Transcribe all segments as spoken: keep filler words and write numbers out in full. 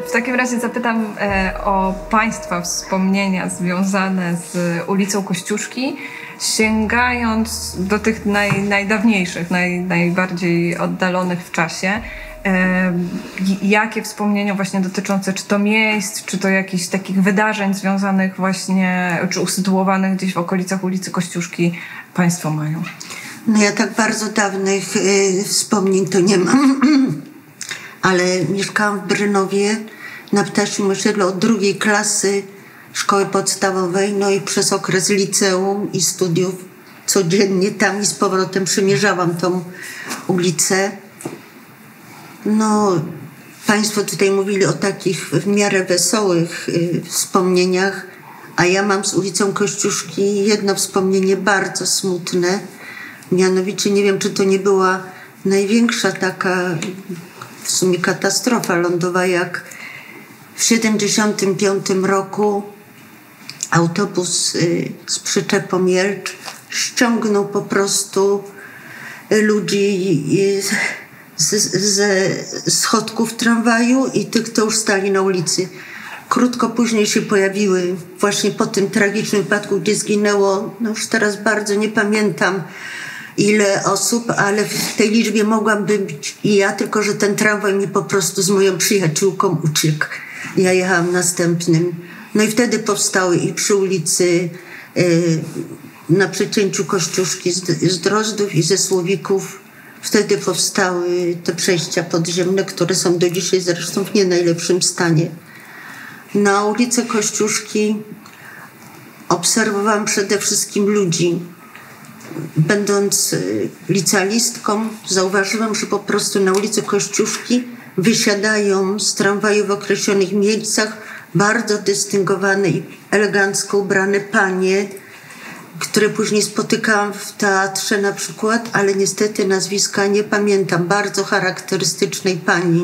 w takim razie zapytam e, o Państwa wspomnienia związane z ulicą Kościuszki, sięgając do tych naj, najdawniejszych, naj, najbardziej oddalonych w czasie. E, jakie wspomnienia właśnie dotyczące czy to miejsc, czy to jakichś takich wydarzeń związanych właśnie, czy usytuowanych gdzieś w okolicach ulicy Kościuszki Państwo mają? No ja tak bardzo dawnych y, wspomnień to nie mam, ale mieszkałam w Brynowie na Ptasim Osiedlu od drugiej klasy szkoły podstawowej, no i przez okres liceum i studiów codziennie tam i z powrotem przemierzałam tą ulicę. No, Państwo tutaj mówili o takich w miarę wesołych y, wspomnieniach, a ja mam z ulicą Kościuszki jedno wspomnienie bardzo smutne. Mianowicie nie wiem, czy to nie była największa taka w sumie katastrofa lądowa, jak w siedemdziesiątym piątym roku autobus y, z przyczepą Jelcz ściągnął po prostu ludzi y, ze schodków tramwaju i tych, kto już stali na ulicy. Krótko później się pojawiły właśnie po tym tragicznym wypadku, gdzie zginęło, no już teraz bardzo nie pamiętam ile osób, ale w tej liczbie mogłam być i ja, tylko że ten tramwaj mi po prostu z moją przyjaciółką uciekł. Ja jechałam następnym. No i wtedy powstały i przy ulicy y, na przecięciu Kościuszki z, z Drozdów i ze Słowików. Wtedy powstały te przejścia podziemne, które są do dzisiaj zresztą w nie najlepszym stanie. Na ulicy Kościuszki obserwowałam przede wszystkim ludzi. Będąc licealistką, zauważyłam, że po prostu na ulicy Kościuszki wysiadają z tramwaju w określonych miejscach bardzo dystyngowane i elegancko ubrane panie, które później spotykałam w teatrze na przykład, ale niestety nazwiska nie pamiętam, bardzo charakterystycznej pani.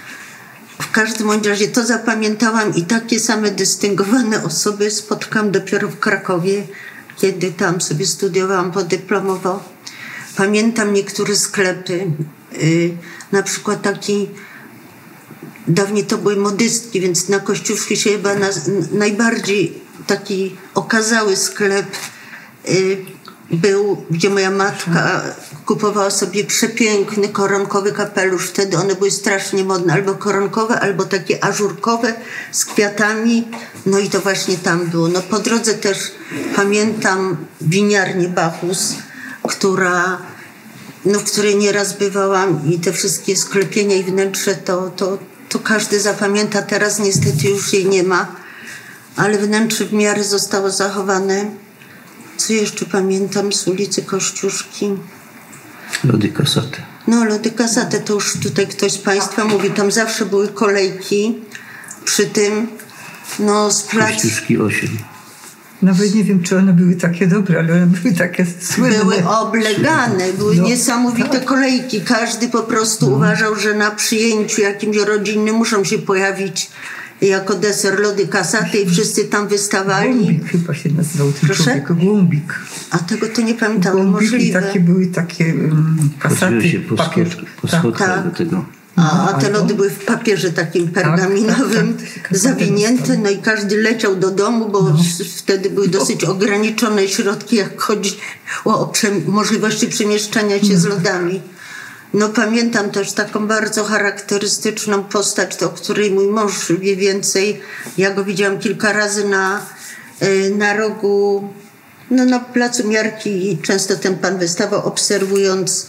W każdym razie to zapamiętałam i takie same dystyngowane osoby spotkałam dopiero w Krakowie, kiedy tam sobie studiowałam podyplomowo. Pamiętam niektóre sklepy, yy, na przykład taki, dawniej to były modystki, więc na Kościuszki się chyba na, najbardziej taki okazały sklep yy, był, gdzie moja matka kupowała sobie przepiękny koronkowy kapelusz. Wtedy one były strasznie modne, albo koronkowe, albo takie ażurkowe z kwiatami. No i to właśnie tam było. No po drodze też pamiętam winiarnię Bachus, która, no w której nieraz bywałam i te wszystkie sklepienia i wnętrze to, to, to każdy zapamięta. Teraz niestety już jej nie ma, ale wnętrze w miarę zostało zachowane. Co jeszcze pamiętam z ulicy Kościuszki? Lody Kasaty. No, Lody Kasaty, to już tutaj ktoś z Państwa mówi. Tam zawsze były kolejki. Przy tym, no, z plac... Kościuszki osiem. Nawet nie wiem, czy one były takie dobre, ale one były takie słynne. Były oblegane, były no, niesamowite tak. kolejki. Każdy po prostu no. uważał, że na przyjęciu jakimś rodzinnym muszą się pojawić jako deser Lody Kasaty i wszyscy tam wystawali. Głąbik chyba się nazywał ten człowiek. Głąbik. A tego to nie pamiętam. Głąbik możliwe. I takie były takie um, Kasaty. się po, papier. Schod, po schodkach tak. do tego. A, a te lody były w papierze takim pergaminowym tak, tak, tak, zawinięte, no i każdy leciał do domu, bo no. wtedy były dosyć ograniczone środki, jak chodzi o prze, możliwości przemieszczania się no. z lodami. No pamiętam też taką bardzo charakterystyczną postać, o której mój mąż wie więcej. Ja go widziałam kilka razy na, na rogu, no na placu Miarki i często ten pan wystawał, obserwując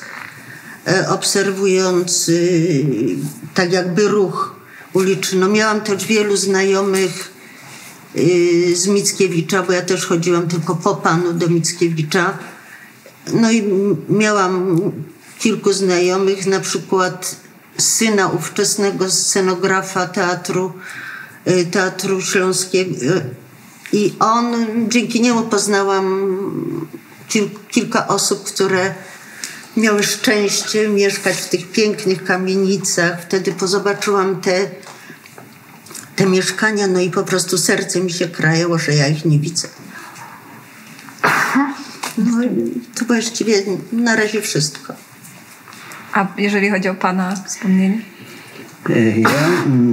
obserwując tak jakby ruch uliczny. No miałam też wielu znajomych z Mickiewicza, bo ja też chodziłam tylko po panu do Mickiewicza. No i miałam kilku znajomych, na przykład syna ówczesnego scenografa teatru, teatru Śląskiego. I on, dzięki niemu poznałam kil, kilka osób, które miały szczęście mieszkać w tych pięknych kamienicach. Wtedy pozobaczyłam te, te mieszkania, no i po prostu serce mi się krajało, że ja ich nie widzę. No i to właściwie na razie wszystko. A jeżeli chodzi o pana wspomnienie? Ja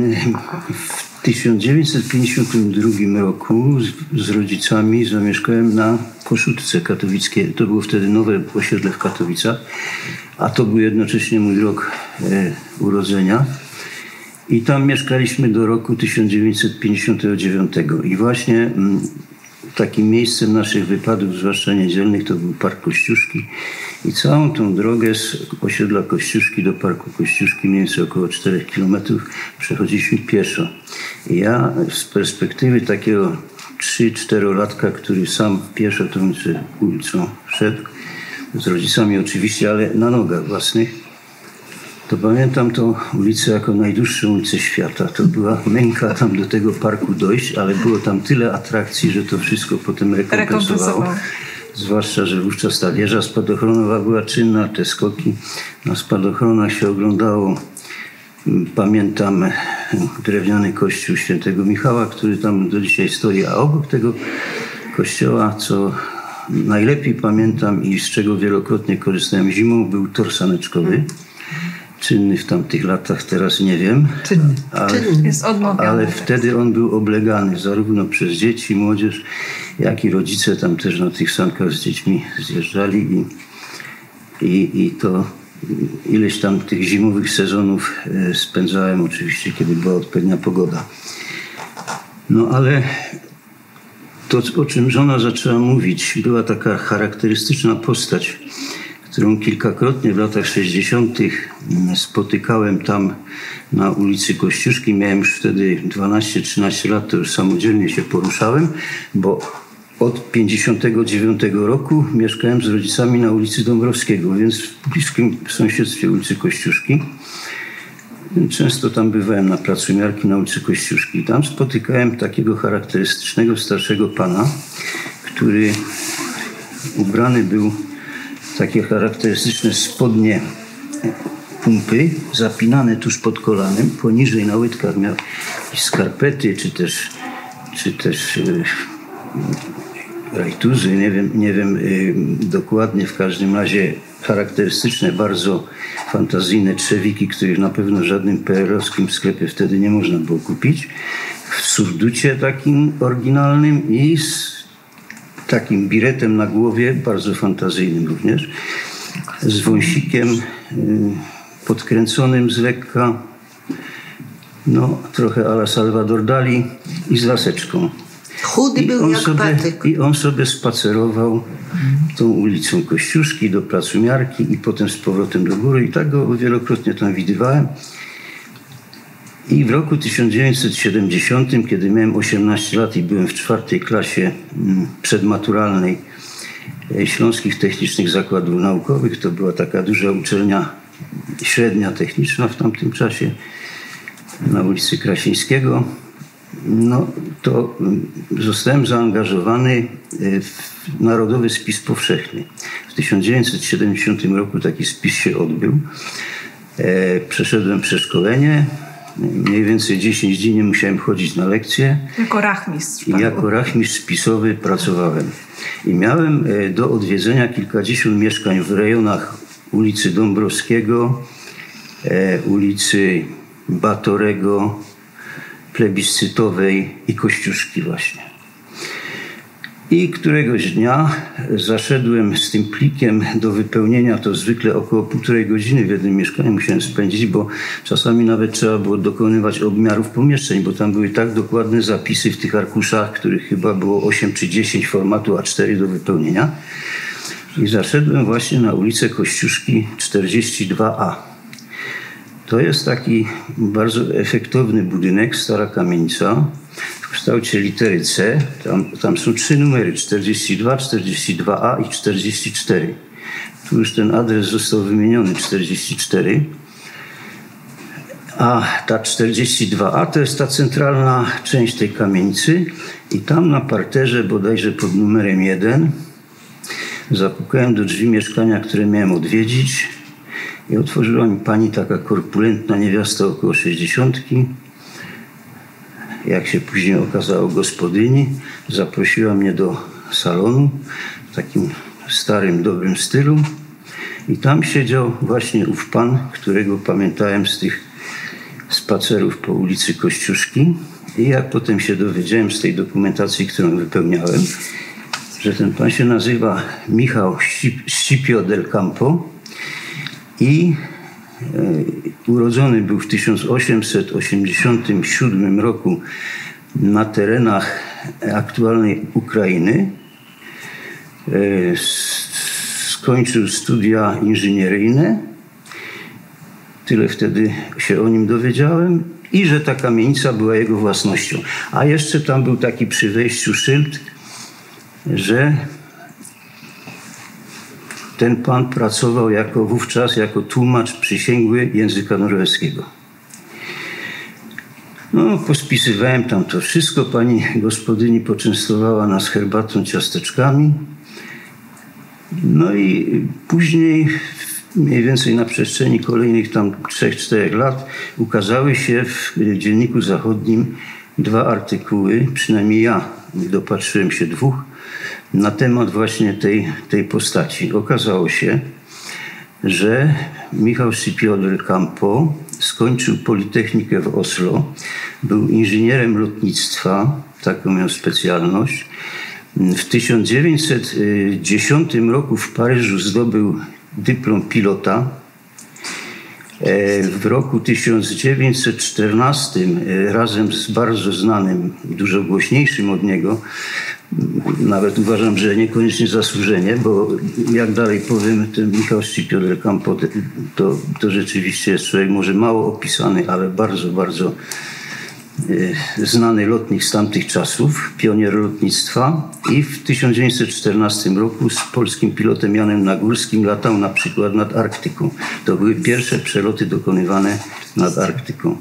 w tysiąc dziewięćset pięćdziesiątym drugim roku z, z rodzicami zamieszkałem na Koszutce katowickiej. To było wtedy nowe osiedle w Katowicach, a to był jednocześnie mój rok e, urodzenia. I tam mieszkaliśmy do roku tysiąc dziewięćset pięćdziesiątego dziewiątego. I właśnie m, takim miejscem naszych wypadów, zwłaszcza niedzielnych, to był Park Kościuszki. I całą tą drogę z osiedla Kościuszki do Parku Kościuszki, mniej więcej około czterech kilometrów, przechodziliśmy pieszo. I ja z perspektywy takiego trzy-czterolatka, który sam pieszo tą ulicą szedł, z rodzicami oczywiście, ale na nogach własnych, to pamiętam tą ulicę jako najdłuższą ulicę świata. To była męka tam do tego parku dojść, ale było tam tyle atrakcji, że to wszystko potem rekompensowało. Zwłaszcza, że wówczas ta wieża spadochronowa była czynna, te skoki na spadochronach się oglądało. Pamiętam drewniany kościół świętego Michała, który tam do dzisiaj stoi, a obok tego kościoła, co najlepiej pamiętam i z czego wielokrotnie korzystałem zimą, był tor saneczkowy. Czynny w tamtych latach, teraz nie wiem. Czynny. Ale, Jest odmawiany. ale wtedy on był oblegany zarówno przez dzieci, młodzież, jak i rodzice tam też na tych sankach z dziećmi zjeżdżali i, i, i to ileś tam tych zimowych sezonów spędzałem oczywiście, kiedy była odpowiednia pogoda. No ale to, o czym żona zaczęła mówić, była taka charakterystyczna postać, którą kilkakrotnie w latach sześćdziesiątych spotykałem tam na ulicy Kościuszki. Miałem już wtedy dwanaście trzynaście lat, to już samodzielnie się poruszałem, bo od pięćdziesiątego dziewiątego roku mieszkałem z rodzicami na ulicy Dąbrowskiego, więc w bliskim sąsiedztwie ulicy Kościuszki. Często tam bywałem na placu Miarki na ulicy Kościuszki. Tam spotykałem takiego charakterystycznego starszego pana, który ubrany był w takie charakterystyczne spodnie pumpy, zapinane tuż pod kolanem. Poniżej na łydkach miał skarpety, czy też, czy też yy, rajtuzy, nie wiem, nie wiem yy, dokładnie, w każdym razie charakterystyczne, bardzo fantazyjne trzewiki, których na pewno w żadnym P R L-owskim sklepie wtedy nie można było kupić. W surducie takim oryginalnym i z takim biretem na głowie, bardzo fantazyjnym również, z wąsikiem yy, podkręconym z lekka, no trochę a la Salvador Dali i z laseczką. Chudy I był on jak sobie, patyk. I on sobie spacerował tą ulicą Kościuszki do placu Miarki i potem z powrotem do góry i tak go wielokrotnie tam widywałem. I w roku tysiąc dziewięćset siedemdziesiątym, kiedy miałem osiemnaście lat i byłem w czwartej klasie przedmaturalnej Śląskich Technicznych Zakładów Naukowych, to była taka duża uczelnia średnia techniczna w tamtym czasie na ulicy Krasińskiego, no to zostałem zaangażowany w Narodowy Spis Powszechny. W tysiąc dziewięćset siedemdziesiątym roku taki spis się odbył. Przeszedłem przeszkolenie. Mniej więcej dziesięć dni nie musiałem chodzić na lekcje. Jako rachmistrz. I jako rachmistrz spisowy pracowałem. I miałem do odwiedzenia kilkadziesiąt mieszkań w rejonach ulicy Dąbrowskiego, ulicy Batorego, Plebiscytowej i Kościuszki właśnie. I któregoś dnia zaszedłem z tym plikiem do wypełnienia, to zwykle około półtorej godziny w jednym mieszkaniu musiałem spędzić, bo czasami nawet trzeba było dokonywać obmiarów pomieszczeń, bo tam były tak dokładne zapisy w tych arkuszach, których chyba było osiem czy dziesięć formatu A cztery do wypełnienia. I zaszedłem właśnie na ulicę Kościuszki czterdzieści dwa A. To jest taki bardzo efektowny budynek, stara kamienica, w kształcie litery C. Tam, tam są trzy numery, czterdzieści dwa, czterdzieści dwa A i czterdzieści cztery. Tu już ten adres został wymieniony, czterdzieści cztery. A ta czterdzieści dwa A to jest ta centralna część tej kamienicy i tam na parterze, bodajże pod numerem jeden, zapukałem do drzwi mieszkania, które miałem odwiedzić i otworzyła mi pani taka korpulentna niewiasta około sześćdziesiątki. Jak się później okazało, gospodyni. Zaprosiła mnie do salonu w takim starym, dobrym stylu i tam siedział właśnie ów pan, którego pamiętałem z tych z spacerów po ulicy Kościuszki i jak potem się dowiedziałem z tej dokumentacji, którą wypełniałem, że ten pan się nazywa Michał Scipio del Campo i e, urodzony był w tysiąc osiemset osiemdziesiątym siódmym roku na terenach aktualnej Ukrainy. E, skończył studia inżynieryjne. Tyle wtedy się o nim dowiedziałem. I że ta kamienica była jego własnością. A jeszcze tam był taki przy wejściu szyld, że ten pan pracował jako wówczas jako tłumacz przysięgły języka norweskiego. No, pospisywałem tam to wszystko. Pani gospodyni poczęstowała nas herbatą, ciasteczkami. No i później, mniej więcej na przestrzeni kolejnych tam trzech, czterech lat, ukazały się w Dzienniku Zachodnim dwa artykuły, przynajmniej ja dopatrzyłem się dwóch, na temat właśnie tej, tej postaci. Okazało się, że Michał Scipio del Campo skończył Politechnikę w Oslo, był inżynierem lotnictwa, taką miał specjalność. W tysiąc dziewięćset dziesiątym roku w Paryżu zdobył dyplom pilota. W roku tysiąc dziewięćset czternastym razem z bardzo znanym, dużo głośniejszym od niego, nawet uważam, że niekoniecznie zasłużenie, bo jak dalej powiem, ten Michał Scipio del Campo to, to rzeczywiście jest człowiek może mało opisany, ale bardzo, bardzo znany lotnik z tamtych czasów, pionier lotnictwa i w tysiąc dziewięćset czternastym roku z polskim pilotem Janem Nagórskim latał na przykład nad Arktyką. To były pierwsze przeloty dokonywane nad Arktyką.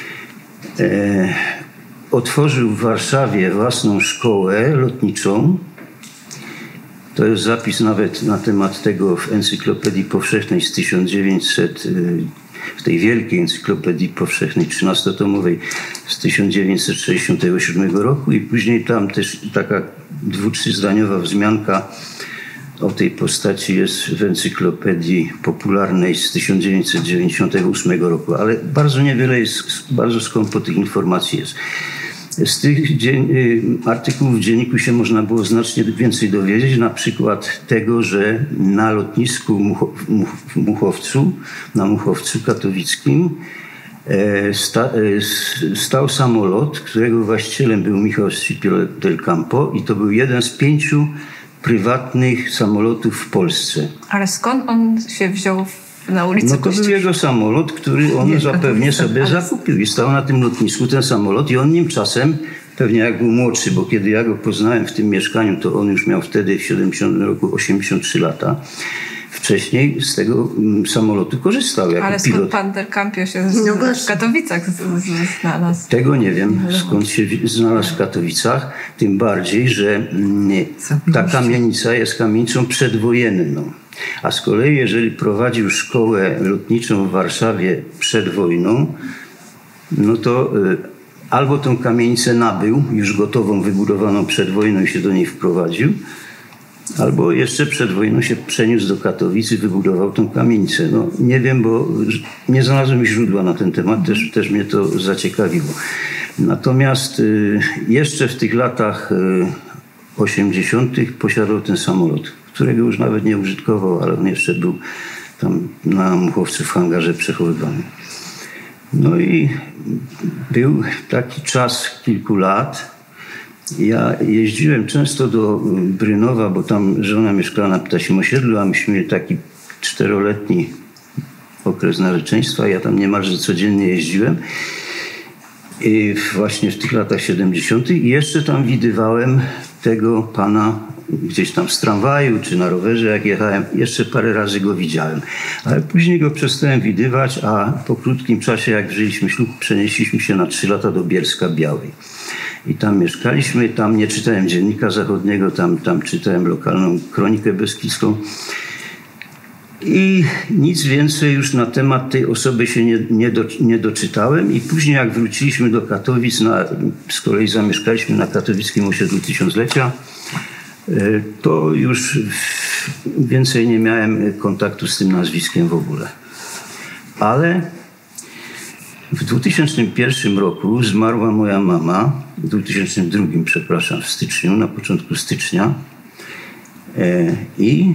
E, otworzył w Warszawie własną szkołę lotniczą. To jest zapis nawet na temat tego w Encyklopedii Powszechnej z tysiąc dziewięćset w tej wielkiej Encyklopedii Powszechnej trzynastotomowej z tysiąc dziewięćset sześćdziesiątego siódmego roku i później tam też taka dwu-, trzyzdaniowa wzmianka o tej postaci jest w Encyklopedii Popularnej z tysiąc dziewięćset dziewięćdziesiątego ósmego roku, ale bardzo niewiele jest, bardzo skąpo tych informacji jest. Z tych dzien- artykułów w dzienniku się można było znacznie więcej dowiedzieć, na przykład tego, że na lotnisku Much- w Muchowcu, na Muchowcu katowickim sta- stał samolot, którego właścicielem był Michał Scipio del Campo i to był jeden z pięciu prywatnych samolotów w Polsce. Ale skąd on się wziął na ulicy No to Kościuszki? był jego samolot, który on Nie, zapewnie to- sobie ale- zakupił i stał na tym lotnisku ten samolot i on nim czasem, pewnie jak był młodszy, bo kiedy ja go poznałem w tym mieszkaniu, to on już miał wtedy w siedemdziesiątym roku osiemdziesiąt trzy lata. Wcześniej z tego mm, samolotu korzystał jako Ale pilot. skąd pan del Campio się z, No w właśnie. Katowicach z, z, znalazł? Tego nie wiem, skąd się wi- znalazł w Katowicach, tym bardziej, że mm, ta kamienica jest kamienicą przedwojenną. A z kolei, jeżeli prowadził szkołę lotniczą w Warszawie przed wojną, no to y, albo tą kamienicę nabył, już gotową, wybudowaną przed wojną i się do niej wprowadził, albo jeszcze przed wojną się przeniósł do Katowic i wybudował tą kamienicę. No, nie wiem, bo nie znalazłem źródła na ten temat, też, też mnie to zaciekawiło. Natomiast y, jeszcze w tych latach y, osiemdziesiątych posiadał ten samolot, którego już nawet nie użytkował, ale on jeszcze był tam na Muchowcu w hangarze przechowywany. No i był taki czas kilku lat. Ja jeździłem często do Brynowa, bo tam żona mieszkała na Ptasim Osiedlu, a myśmy mieli taki czteroletni okres narzeczeństwa. Ja tam niemalże codziennie jeździłem. I właśnie w tych latach siedemdziesiątych. I jeszcze tam widywałem tego pana gdzieś tam z tramwaju czy na rowerze, jak jechałem. Jeszcze parę razy go widziałem. Ale później go przestałem widywać, a po krótkim czasie, jak wzięliśmy ślub, przenieśliśmy się na trzy lata do Bielska Białej. I tam mieszkaliśmy, tam nie czytałem Dziennika Zachodniego, tam, tam czytałem lokalną Kronikę Beskidzką. I nic więcej już na temat tej osoby się nie, nie, do, nie doczytałem. I później jak wróciliśmy do Katowic, na, z kolei zamieszkaliśmy na katowickim osiedlu Tysiąclecia, to już więcej nie miałem kontaktu z tym nazwiskiem w ogóle. Ale w dwa tysiące pierwszym roku zmarła moja mama, w dwa tysiące drugim, przepraszam, w styczniu, na początku stycznia e, i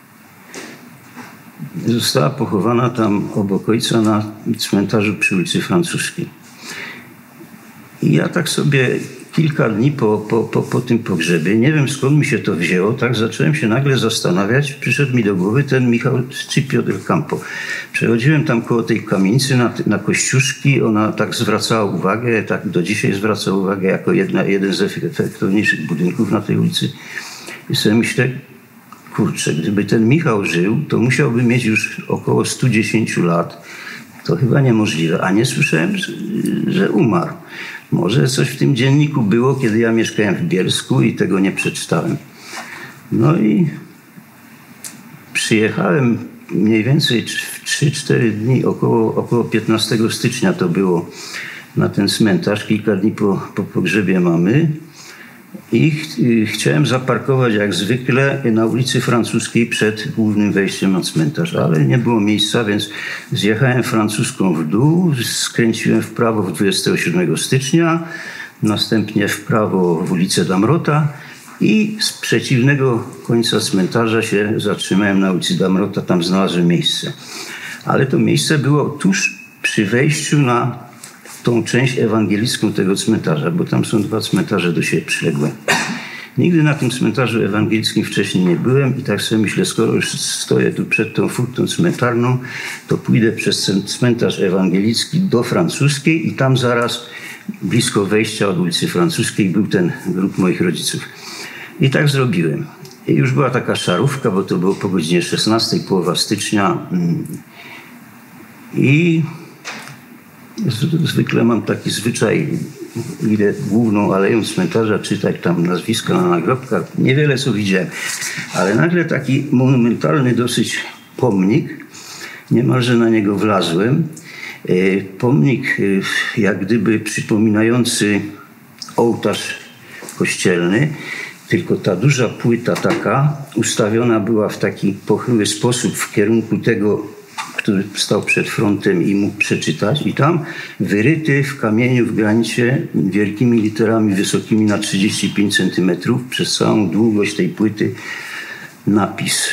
została pochowana tam obok ojca na cmentarzu przy ulicy Francuskiej. I ja tak sobie kilka dni po, po, po, po tym pogrzebie, nie wiem skąd mi się to wzięło, tak zacząłem się nagle zastanawiać, przyszedł mi do głowy ten Michał Scipio del Campo. Przechodziłem tam koło tej kamienicy na, na Kościuszki, ona tak zwracała uwagę, tak do dzisiaj zwraca uwagę jako jedna, jeden z efektowniejszych budynków na tej ulicy. I sobie myślę, kurczę, gdyby ten Michał żył, to musiałby mieć już około sto dziesięć lat. To chyba niemożliwe, a nie słyszałem, że, że umarł. Może coś w tym dzienniku było, kiedy ja mieszkałem w Bielsku i tego nie przeczytałem. No i przyjechałem mniej więcej w trzy cztery dni, około, około piętnastego stycznia to było, na ten cmentarz, kilka dni po, po pogrzebie mamy. I ch chciałem zaparkować jak zwykle na ulicy Francuskiej przed głównym wejściem na cmentarz, ale nie było miejsca, więc zjechałem Francuską w dół, skręciłem w prawo w dwudziestego siódmego stycznia, następnie w prawo w ulicę Damrota i z przeciwnego końca cmentarza się zatrzymałem na ulicy Damrota, tam znalazłem miejsce. Ale to miejsce było tuż przy wejściu na tą część ewangelicką tego cmentarza, bo tam są dwa cmentarze do siebie przyległe. Nigdy na tym cmentarzu ewangelickim wcześniej nie byłem i tak sobie myślę, skoro już stoję tu przed tą furtą cmentarną, to pójdę przez ten cmentarz ewangelicki do Francuskiej i tam zaraz blisko wejścia od ulicy Francuskiej był ten grób moich rodziców. I tak zrobiłem. I już była taka szarówka, bo to było po godzinie szesnastej, połowa stycznia. I zwykle mam taki zwyczaj, idę główną aleją cmentarza, czytać tam nazwiska na nagrobkach. Niewiele co widziałem. Ale nagle taki monumentalny dosyć pomnik, niemalże na niego wlazłem. Pomnik jak gdyby przypominający ołtarz kościelny, tylko ta duża płyta taka ustawiona była w taki pochyły sposób w kierunku tego, który stał przed frontem i mógł przeczytać. I tam wyryty w kamieniu w granicie wielkimi literami wysokimi na trzydzieści pięć centymetrów przez całą długość tej płyty napis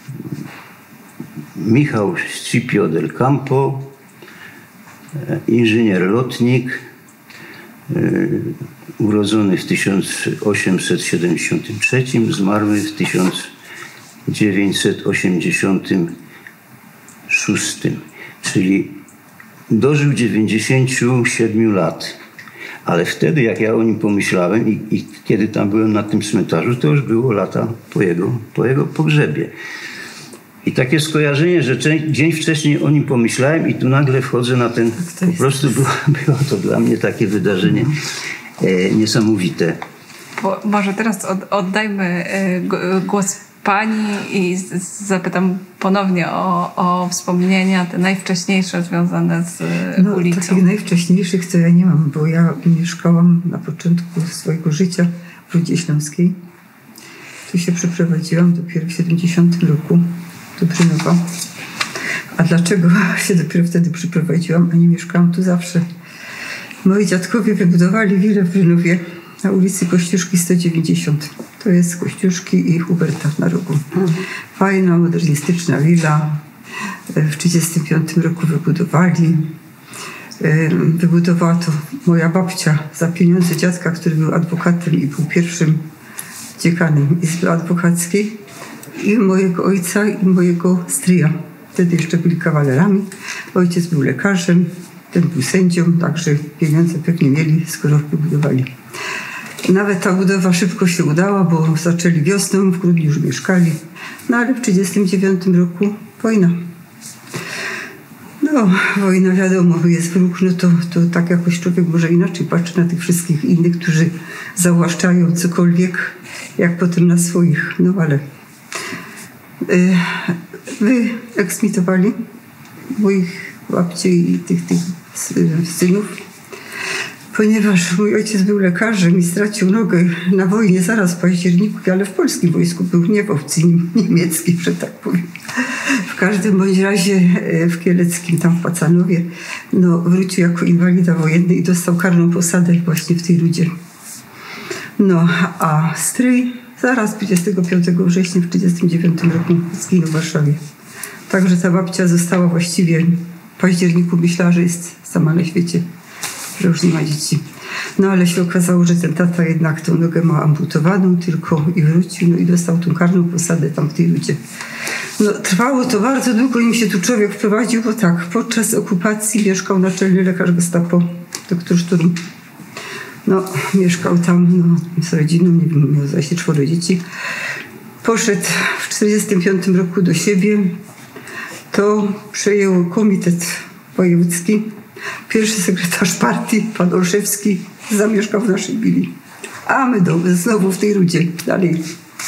Michał Scipio del Campo, inżynier lotnik, urodzony w tysiąc osiemset siedemdziesiątym trzecim, zmarły w tysiąc dziewięćset osiemdziesiątym szóstym, czyli dożył dziewięćdziesięciu siedmiu lat. Ale wtedy, jak ja o nim pomyślałem i, i kiedy tam byłem na tym cmentarzu, to już było lata po jego, po jego pogrzebie. I takie skojarzenie, że dzień wcześniej o nim pomyślałem i tu nagle wchodzę na ten... Po prostu było, było to dla mnie takie wydarzenie e, niesamowite. Bo może teraz od, oddajmy e, głos pani i z, zapytam ponownie o, o wspomnienia te najwcześniejsze związane z no, ulicą. Takich najwcześniejszych to ja nie mam, bo ja mieszkałam na początku swojego życia w Rudzie Śląskiej. Tu się przeprowadziłam dopiero w siedemdziesiątym roku do Brynowa. A dlaczego się dopiero wtedy przyprowadziłam, a nie mieszkałam tu zawsze? Moi dziadkowie wybudowali willę w Brynowie na ulicy Kościuszki sto dziewięćdziesiąt. To jest Kościuszki i Huberta na rogu. Fajna, modernistyczna willa. W trzydziestym piątym roku wybudowali. Wybudowała to moja babcia za pieniądze dziadka, który był adwokatem i był pierwszym dziekanem Izby Adwokackiej. I mojego ojca i mojego stryja. Wtedy jeszcze byli kawalerami. Ojciec był lekarzem, ten był sędzią, także pieniądze pewnie mieli, skoro wybudowali. Nawet ta budowa szybko się udała, bo zaczęli wiosną, w grudniu już mieszkali. No ale w trzydziestym dziewiątym roku wojna. No, wojna wiadomo, jest wróg, no to, to tak jakoś człowiek może inaczej patrzy na tych wszystkich innych, którzy zawłaszczają cokolwiek, jak potem na swoich. No ale y, wyeksmitowali moich babci i tych, tych synów. ponieważ mój ojciec był lekarzem i stracił nogę na wojnie zaraz w październiku, ale w polskim wojsku był, nie w opcji niemieckiej, że tak powiem. W każdym bądź razie w Kieleckim, tam w Pacanowie, no, wrócił jako inwalida wojenny i dostał karną posadę właśnie w tej Rudzie. No, a stryj zaraz dwudziestego piątego września w tysiąc dziewięćset trzydziestym dziewiątym roku zginął w Warszawie. Także ta babcia została właściwie w październiku, myślała, że jest sama na świecie, że już nie ma dzieci. No ale się okazało, że ten tata jednak tą nogę ma amputowaną tylko i wrócił, no i dostał tą karną posadę tam w tej Rudzie. No, trwało to bardzo długo, im się tu człowiek wprowadził, bo tak, podczas okupacji mieszkał naczelny lekarz Gestapo, doktor Szturm. No, mieszkał tam no, z rodziną, nie wiem, miał zaś czworo dzieci. Poszedł w tysiąc dziewięćset czterdziestym piątym roku do siebie, to przejął komitet wojewódzki. Pierwszy sekretarz partii, pan Olszewski, zamieszkał w naszej willi. A my do, znowu w tej Rudzie dalej.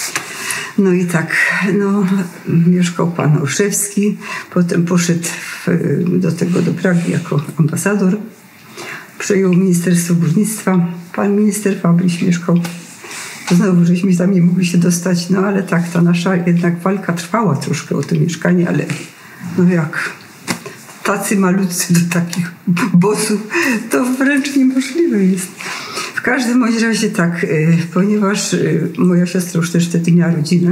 No i tak, no, mieszkał pan Olszewski, potem poszedł w, do tego, do Pragi jako ambasador. Przejął Ministerstwo Górnictwa. Pan minister Fabryś mieszkał. Znowu żeśmy tam nie mogli się dostać, no ale tak, ta nasza jednak walka trwała troszkę o to mieszkanie, ale no jak tacy malutcy do takich bossów, to wręcz niemożliwe jest. W każdym bądź razie tak, ponieważ moja siostra już też wtedy miała rodzinę,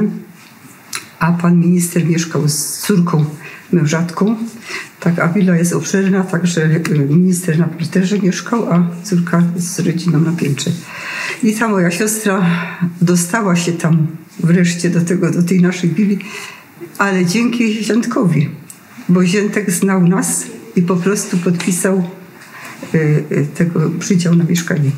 a pan minister mieszkał z córką mężatką. Tak, a willa jest obszerna, także minister na parterze mieszkał, a córka z rodziną na piętrze. I ta moja siostra dostała się tam wreszcie do tego, do tej naszej willi, ale dzięki ziętkowi, bo ziętek znał nas i po prostu podpisał y, y, tego przydział na mieszkanie.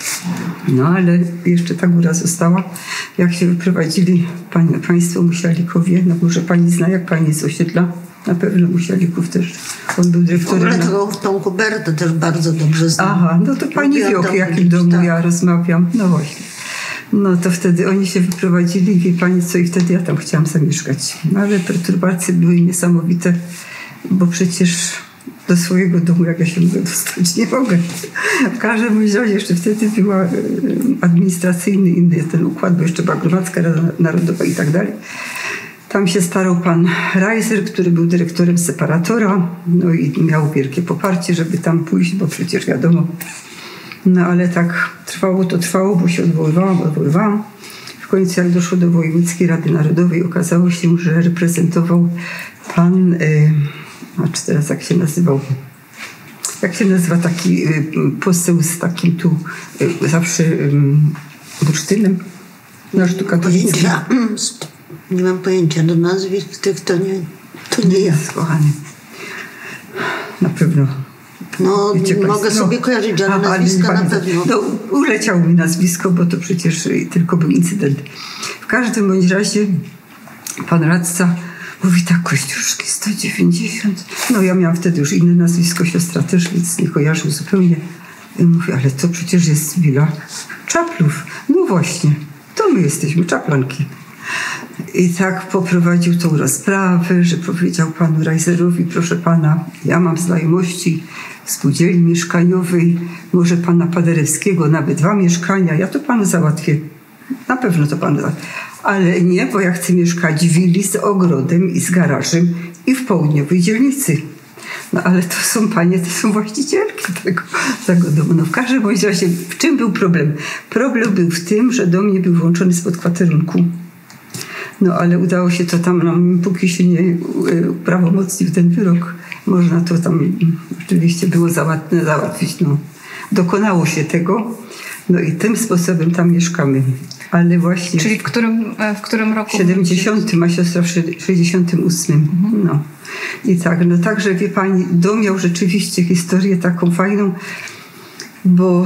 No ale jeszcze ta góra została. Jak się wyprowadzili pań, państwo Musialikowie, no może pani zna, jak pani z osiedla, na pewno Musialików też. On był dyrektorem. W ogóle tą Hubertę też bardzo dobrze znam. Aha, no to pani wie, o jakim domu tak. Ja rozmawiam. No właśnie. No to wtedy oni się wyprowadzili i wie pani co, i wtedy ja tam chciałam zamieszkać. No, ale perturbacje były niesamowite, bo przecież do swojego domu, jak ja się mogę dostać, nie mogę. W każdym razie jeszcze wtedy była administracyjny inny ten układ, bo jeszcze była Gromadzka Rada Narodowa i tak dalej. Tam się starał pan Reiser, który był dyrektorem separatora, no i miał wielkie poparcie, żeby tam pójść, bo przecież wiadomo. No ale tak trwało to trwało, bo się odwoływałam, odwoływałam. W końcu jak doszło do Wojewódzkiej Rady Narodowej, okazało się, że reprezentował pan, yy, a czy teraz jak się nazywał, jak się nazywa taki yy, poseł z takim tu yy, zawsze yy, bursztynem nasz tu katolicki. Nie mam pojęcia do nazwisk tych, to nie, to nie ja. Kochany. Na pewno. No, wiecie, mogę państwo, sobie no, kojarzyć, ale aha, nazwiska na pewno. No, uleciało mi nazwisko, bo to przecież tylko był incydent. W każdym bądź razie pan radca mówi tak, Kościuszki sto dziewięćdziesiąt. No ja miałam wtedy już inne nazwisko, siostra też, więc nie kojarzył zupełnie. I mówi, ale to przecież jest wila Czaplów. No właśnie, to my jesteśmy czaplanki. I tak poprowadził tą rozprawę, że powiedział panu Reiserowi, proszę pana, ja mam znajomości w spółdzielni mieszkaniowej, może pana Paderewskiego, nawet dwa mieszkania, ja to panu załatwię. Na pewno to panu załatwię. Ale nie, bo ja chcę mieszkać w willi z ogrodem i z garażem i w południowej dzielnicy. No ale to są panie, to są właścicielki tego, tego domu. No w każdym razie, w czym był problem? Problem był w tym, że dom nie był włączony spod kwaterunku. No ale udało się to tam, no, póki się nie uprawomocnił ten wyrok, można to tam oczywiście było załatwić. No. Dokonało się tego, no i tym sposobem tam mieszkamy. Ale właśnie... Czyli w którym, w którym roku? W siedemdziesiątym, a siostra w sześćdziesiątym ósmym. Mhm. No. I tak, no także wie pani, dom miał rzeczywiście historię taką fajną, bo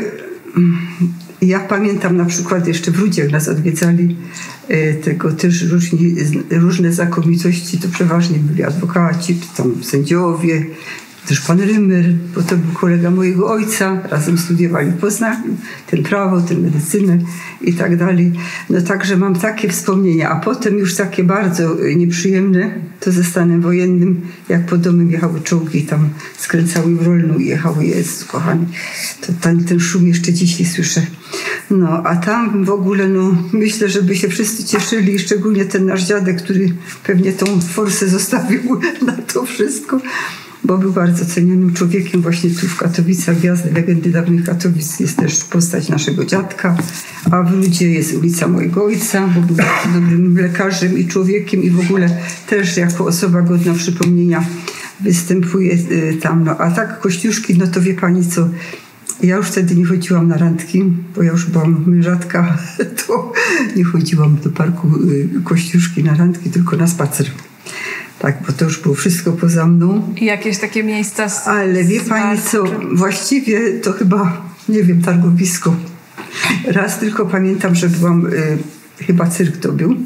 ja pamiętam na przykład jeszcze w Rudzie, jak nas odwiedzali, tego też różni, różne znakomitości, to przeważnie byli adwokaci, czy tam sędziowie, też pan Rymer, bo to był kolega mojego ojca, razem studiowali w Poznaniu, ten prawo, ten medycynę i tak dalej. No także mam takie wspomnienia, a potem już takie bardzo nieprzyjemne, to ze stanem wojennym, jak po domu jechały czołgi, tam skręcały w Rolnu i jechały, jest kochani, to ten, ten szum jeszcze dzisiaj słyszę. No, a tam w ogóle, no, myślę, żeby się wszyscy cieszyli, szczególnie ten nasz dziadek, który pewnie tą forsę zostawił na to wszystko, bo był bardzo cenionym człowiekiem właśnie tu w Katowicach. Gwiazdy legendy dawnych Katowic jest też postać naszego dziadka, a w Ludzie jest ulica mojego ojca, bo był bardzo dobrym lekarzem i człowiekiem i w ogóle też jako osoba godna przypomnienia występuje tam. No, a tak Kościuszki, no to wie pani co, ja już wtedy nie chodziłam na randki, bo ja już byłam mężatka, to nie chodziłam do parku Kościuszki na randki, tylko na spacer. Tak, bo to już było wszystko poza mną. I jakieś takie miejsca... Z, ale wie pani co, właściwie to chyba, nie wiem, targowisko. Raz tylko pamiętam, że byłam, y, chyba cyrk to był.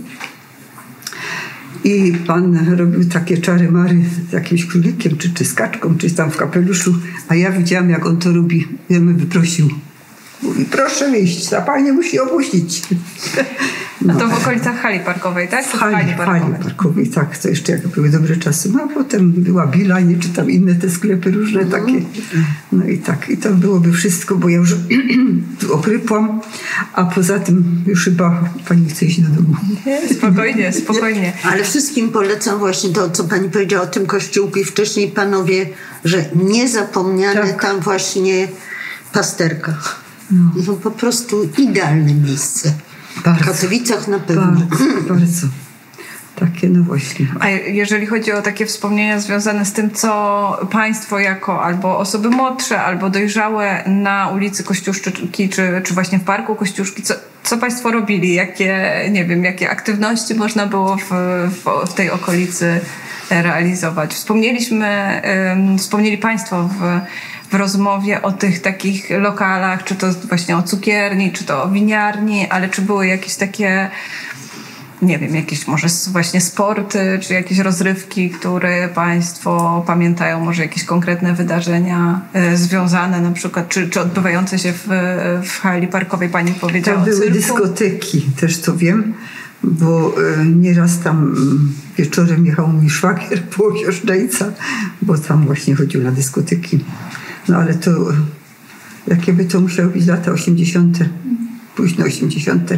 I pan robił takie czary-mary z jakimś królikiem, czy, czy z kaczką, czy tam w kapeluszu. A ja widziałam, jak on to robi. Ja mnie wyprosił. Mówi, proszę wyjść, ta pani musi opuścić. No. A to w okolicach hali parkowej, tak? W hali, hali parkowej. hali parkowej, tak. To jeszcze jak były dobre czasy. No a potem była Bilanie, czy tam inne te sklepy różne takie. No i tak. I to byłoby wszystko, bo ja już ochrypłam. A poza tym już chyba pani chce iść do domu. Nie, spokojnie, spokojnie. Ale wszystkim polecam właśnie to, co pani powiedziała o tym kościółku i wcześniej panowie, że niezapomniane tak. Tam właśnie pasterka. No. No po prostu idealne miejsce. Bardzo, w Katowicach na pewno. Bardzo, bardzo. Takie, no właśnie. A jeżeli chodzi o takie wspomnienia związane z tym, co państwo jako albo osoby młodsze, albo dojrzałe na ulicy Kościuszki, czy, czy właśnie w parku Kościuszki, co, co państwo robili? Jakie, nie wiem, jakie aktywności można było w, w, w tej okolicy realizować? Wspomnieliśmy, um, wspomnieli państwo w w rozmowie o tych takich lokalach, czy to właśnie o cukierni, czy to o winiarni, ale czy były jakieś takie, nie wiem, jakieś może właśnie sporty, czy jakieś rozrywki, które państwo pamiętają, może jakieś konkretne wydarzenia y, związane na przykład, czy, czy odbywające się w, w hali parkowej, pani powiedziała to o były cyrku? Dyskoteki, też to wiem, bo y, nieraz tam y, wieczorem jechał mój szwagier po Osiążdżejca, bo tam właśnie chodził na dyskoteki. No ale to, jakie by to musiały być lata osiemdziesiąte, późno osiemdziesiąte.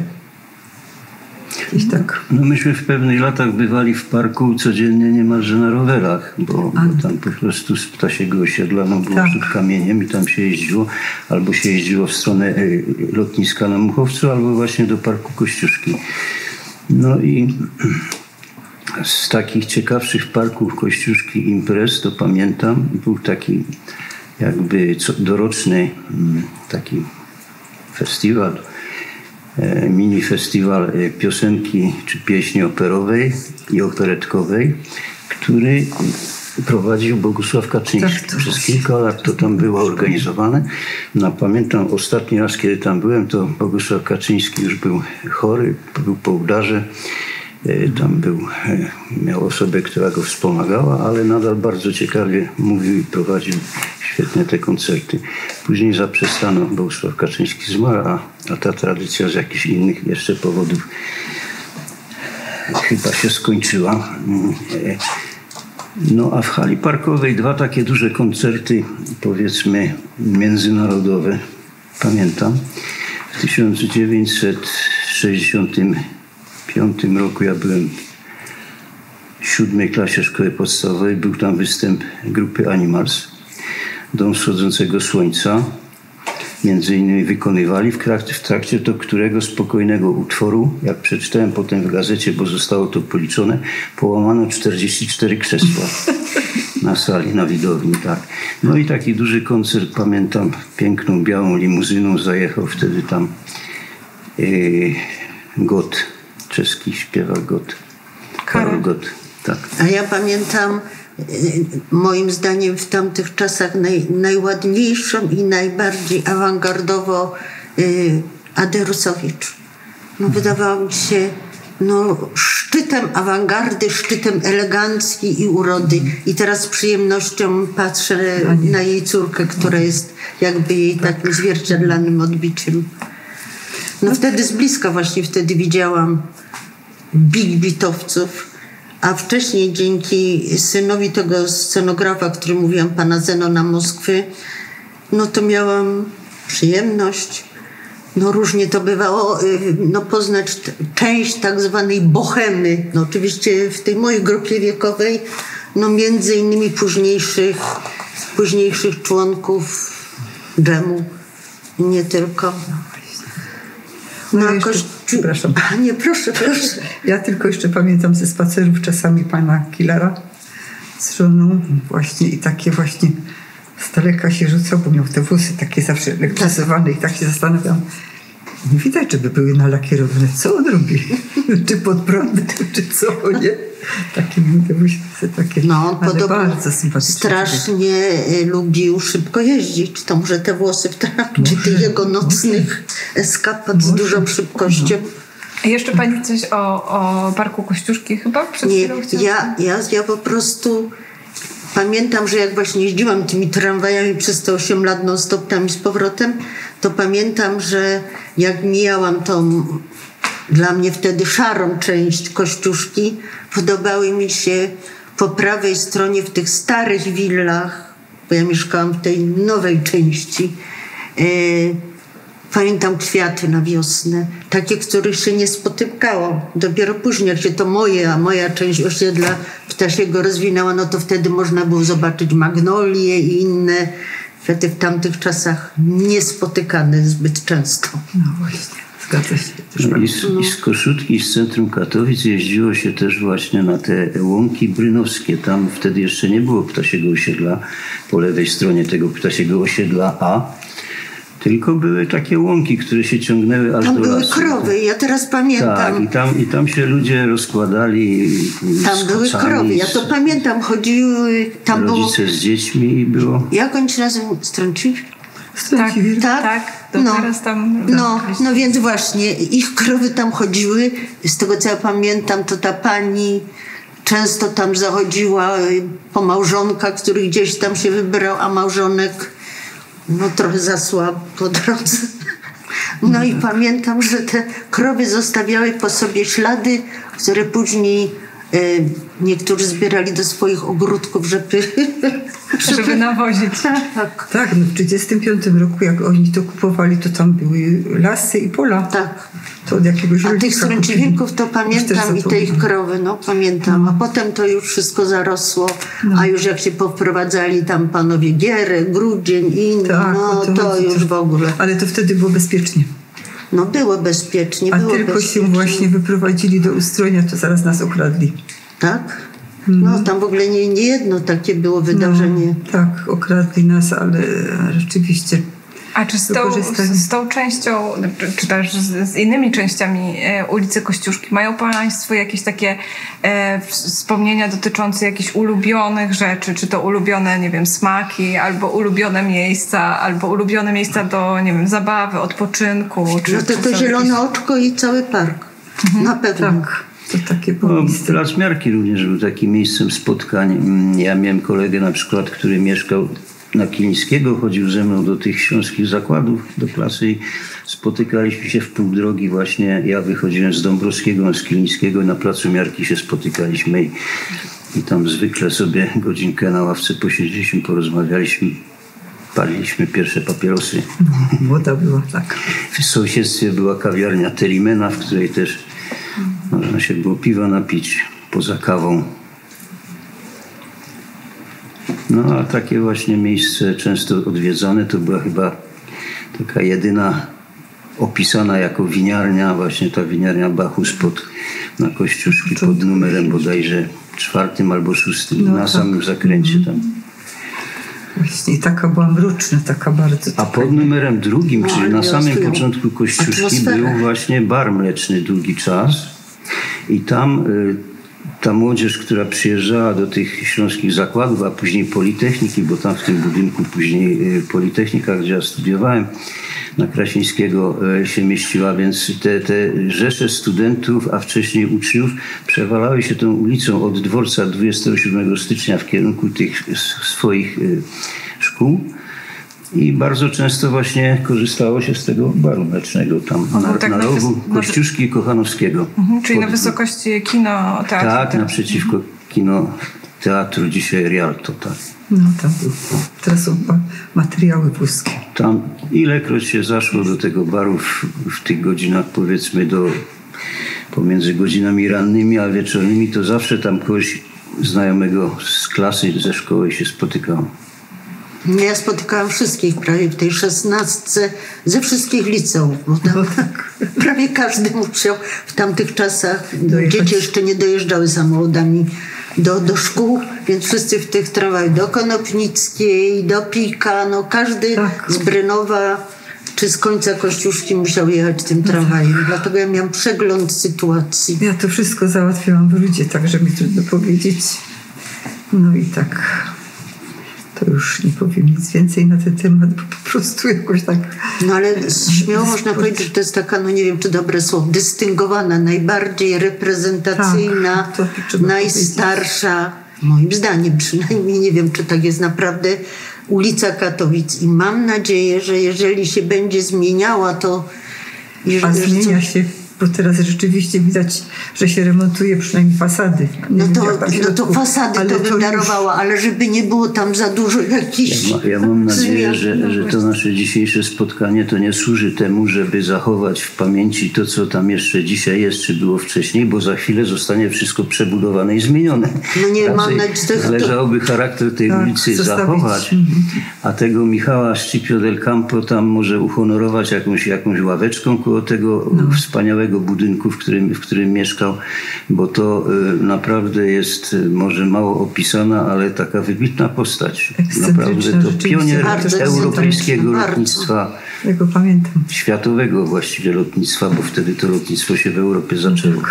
Gdzieś tak. No myśmy w pewnych latach bywali w parku codziennie niemalże na rowerach, bo, bo tam po prostu z ptasiego osiedla no, było tak. Przed kamieniem i tam się jeździło, albo się jeździło w stronę lotniska na Muchowcu, albo właśnie do parku Kościuszki. No i z takich ciekawszych parków Kościuszki imprez, to pamiętam, był taki jakby co, doroczny taki festiwal, e, mini festiwal e, piosenki czy pieśni operowej i operetkowej, który prowadził Bogusław Kaczyński. Tak, Przez kilka lat to tam było organizowane. No, pamiętam ostatni raz, kiedy tam byłem, to Bogusław Kaczyński już był chory, był po udarze. Tam był, miał osobę, która go wspomagała, ale nadal bardzo ciekawie mówił i prowadził świetne te koncerty. Później zaprzestano, Bogusław Kaczyński zmarł, a, a ta tradycja z jakichś innych jeszcze powodów chyba się skończyła. No a w hali parkowej dwa takie duże koncerty, powiedzmy międzynarodowe, pamiętam. W tysiąc dziewięćset sześćdziesiątym piątym roku ja byłem w siódmej klasie szkoły podstawowej. Był tam występ grupy Animals, Dom wschodzącego słońca. Między innymi wykonywali w trakcie, w trakcie to którego spokojnego utworu, jak przeczytałem potem w gazecie, bo zostało to policzone, połamano czterdzieści cztery krzesła na sali, na widowni, tak. No i taki duży koncert, pamiętam, piękną białą limuzyną zajechał wtedy tam yy, Gott, czeski śpiewak Gott, Karol Gott, tak. A ja pamiętam, moim zdaniem w tamtych czasach naj, najładniejszą i najbardziej awangardowo y, Adę Rusowicz. No, wydawało mi się no, szczytem awangardy, szczytem elegancji i urody. I teraz z przyjemnością patrzę na jej córkę, która jest jakby jej takim zwierciadlanym odbiciem. No wtedy z bliska właśnie wtedy widziałam big bitowców, a wcześniej dzięki synowi tego scenografa, o którym mówiłam, pana Zenona Moskwy, no to miałam przyjemność, no różnie to bywało, no poznać część tak zwanej bohemy, no oczywiście w tej mojej grupie wiekowej, no między innymi późniejszych, późniejszych członków dżemu i nie tylko. No, no jeszcze, kościół... Przepraszam. A nie, proszę, proszę. Ja tylko jeszcze pamiętam ze spacerów czasami pana Killera z żoną właśnie i takie właśnie z daleka się rzucał, bo miał te włosy takie zawsze elektryzowane i tak się zastanawiam, nie widać, żeby były nalakierowane. Co on robi? Czy pod prądem, czy co, nie? Takie miał te włosy, takie, no, on ale podobno bardzo sympatyczne. Strasznie lubił szybko jeździć. Czy to może te włosy w trakcie tych jego nocnych eskapad z dużą szybkością. A jeszcze pani coś o, o Parku Kościuszki chyba przed Nie, chwilą chciała? ja, ja, ja po prostu pamiętam, że jak właśnie jeździłam tymi tramwajami przez te osiem lat non-stop tam i z powrotem, to pamiętam, że jak mijałam tą dla mnie wtedy szarą część Kościuszki, podobały mi się po prawej stronie w tych starych willach, bo ja mieszkałam w tej nowej części, e, pamiętam kwiaty na wiosnę, takie, których się nie spotykało. Dopiero później, jak się to moje, a moja część osiedla ptasiego rozwinęła, no to wtedy można było zobaczyć magnolie i inne kwiaty w tamtych czasach niespotykane zbyt często. No właśnie. No i, z, I z Koszutki, z centrum Katowic jeździło się też właśnie na te łąki brynowskie. Tam wtedy jeszcze nie było ptasiego osiedla po lewej stronie tego ptasiego osiedla A, tylko były takie łąki, które się ciągnęły aż tam do były lasu. krowy, ja teraz pamiętam. Tak, i tam, i tam się ludzie rozkładali. Tam z były kocami, krowy, ja to pamiętam, chodziły tam rodzice było... z dziećmi było. Jak oni się nazywają? Strąciwi? Tak, tak, tak, to no, teraz tam... No, no więc właśnie, ich krowy tam chodziły, z tego co ja pamiętam, to ta pani często tam zachodziła po małżonka, który gdzieś tam się wybrał, a małżonek no trochę zasłabł po drodze. No i pamiętam, że te krowy zostawiały po sobie ślady, które później e, niektórzy zbierali do swoich ogródków, żeby... Żeby, żeby nawozić. Tak. Tak, no w trzydziestym piątym roku, jak oni to kupowali, to tam były lasy i pola. Tak. To od jakiegoś A tych strąciwinków to pamiętam i te ich krowy, no pamiętam. A potem to już wszystko zarosło. No. A już jak się poprowadzali tam panowie Gierę, Grudzień i inne, tak, no to, to już to, w ogóle. Ale to wtedy było bezpiecznie. No było bezpiecznie, A było tylko bezpiecznie. się właśnie wyprowadzili do Ustronia, to zaraz nas okradli. Tak? No tam w ogóle nie, nie jedno takie było wydarzenie. No, tak, okradli nas, ale rzeczywiście... A czy z tą, z tą częścią, czy też z, z innymi częściami e, ulicy Kościuszki mają państwo jakieś takie e, wspomnienia dotyczące jakichś ulubionych rzeczy? Czy to ulubione, nie wiem, smaki, albo ulubione miejsca, albo ulubione miejsca do, nie wiem, zabawy, odpoczynku? Czy, no to to Zielone jakieś... Oczko i cały park. Mhm. Na pewno. Tak. To takie no, Plac Miarki również był takim miejscem spotkań. Ja miałem kolegę na przykład, który mieszkał na Kilińskiego, chodził ze mną do tych śląskich zakładów, do klasy i spotykaliśmy się w pół drogi właśnie. Ja wychodziłem z Dąbrowskiego, on z Kilińskiego, na Placu Miarki się spotykaliśmy i, i tam zwykle sobie godzinkę na ławce posiedzieliśmy, porozmawialiśmy, paliliśmy pierwsze papierosy. No, młoda była, tak. W sąsiedztwie była kawiarnia Terimena, w której też można się było piwa napić poza kawą. No a takie właśnie miejsce często odwiedzane to była chyba taka jedyna opisana jako winiarnia, właśnie ta winiarnia Bachus pod, na Kościuszki pod numerem bodajże czwartym albo szóstym, no na tak. samym zakręcie tam. Właśnie taka była mroczna, taka bardzo... A pod numerem drugim, czyli na samym początku Kościuszki był właśnie bar mleczny długi czas i tam y, ta młodzież, która przyjeżdżała do tych śląskich zakładów, a później Politechniki, bo tam w tym budynku później Politechnika, gdzie ja studiowałem, na Krasińskiego się mieściła, więc te, te rzesze studentów, a wcześniej uczniów przewalały się tą ulicą od dworca dwudziestego siódmego stycznia w kierunku tych swoich szkół. I bardzo często właśnie korzystało się z tego baru mlecznego tam no, na, tak na na rogu wys- Kościuszki i Kochanowskiego. Mhm, czyli Pod... na wysokości kino, teatru. Tak, naprzeciwko kino teatru, dzisiaj Rialto. Tak. No tam był. Teraz są materiały włoskie. Tam ilekroć się zaszło do tego baru w, w tych godzinach, powiedzmy do pomiędzy godzinami rannymi a wieczornymi, to zawsze tam kogoś znajomego z klasy, ze szkoły się spotykał. Ja spotykałam wszystkich prawie w tej szesnastce ze wszystkich liceów, bo tam No tak. prawie każdy musiał w tamtych czasach, Dojechać. dzieci jeszcze nie dojeżdżały samochodami do, do szkół, więc wszyscy w tych tramwajach do Konopnickiej, do Pika, no każdy Tak. z Brynowa czy z końca Kościuszki musiał jechać tym tramwajem. Dlatego ja miałam przegląd sytuacji. Ja to wszystko załatwiałam w Rudzie, także mi trudno powiedzieć. No i tak, to już nie powiem nic więcej na ten temat, bo po prostu jakoś tak... No ale śmiało można powiedzieć, że to jest taka, no nie wiem czy dobre słowo, dystyngowana, najbardziej reprezentacyjna, Tak, to trzeba najstarsza, moim zdaniem przynajmniej, nie wiem czy tak jest naprawdę, ulica Katowic. I mam nadzieję, że jeżeli się będzie zmieniała, to... I że, A że zmienia coś- się, bo teraz rzeczywiście widać, że się remontuje przynajmniej fasady. Nie No wiem, to, jak tam w no to środku, fasady ale to już- bym darowała, ale żeby nie było tam za dużo jakichś... Ja, ma, ja mam nadzieję, zmian. że, że to nasze dzisiejsze spotkanie to nie służy temu, żeby zachować w pamięci to, co tam jeszcze dzisiaj jest, czy było wcześniej, bo za chwilę zostanie wszystko przebudowane i zmienione. No nie, mam Raczej nadzieję, że to- należałoby charakter tej Tak, ulicy zostawić. zachować, a tego Michała Scipio del Campo tam może uhonorować jakąś, jakąś ławeczką koło tego No. wspaniałego budynku, w którym, w którym mieszkał, bo to y, naprawdę jest y, może mało opisana, ale taka wybitna postać. Ekscentryczna, Naprawdę to rzeczywiście. pionier Bardzo europejskiego bardzo. lotnictwa, Ja go pamiętam. światowego właściwie lotnictwa, bo wtedy to lotnictwo się w Europie zaczęło.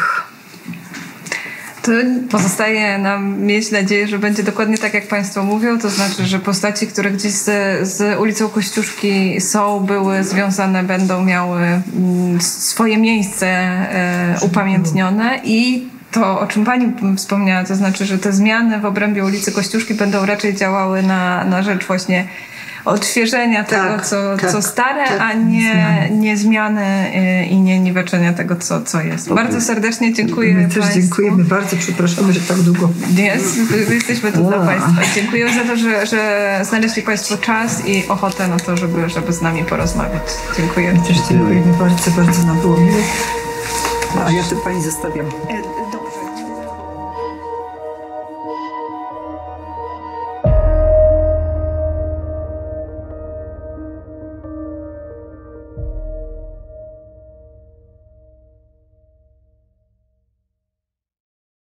To pozostaje nam mieć nadzieję, że będzie dokładnie tak, jak Państwo mówią, to znaczy, że postaci, które gdzieś z, z ulicą Kościuszki są, były związane, będą miały mm, swoje miejsce e, upamiętnione i to, o czym Pani wspomniała, to znaczy, że te zmiany w obrębie ulicy Kościuszki będą raczej działały na, na rzecz właśnie odświeżenia tego, Tak, co, tak, co stare, tak. a nie, nie zmiany y, i nie niweczenia tego, co, co jest. Bardzo serdecznie dziękuję My też Państwu. dziękujemy bardzo, przepraszamy, że tak długo. Jest, jesteśmy tu dla Państwa. Dziękuję za to, że, że znaleźli Państwo czas i ochotę na to, żeby, żeby z nami porozmawiać. Dziękuję. Też dziękujemy bardzo, bardzo nam było miło. A ja to Pani zostawiam.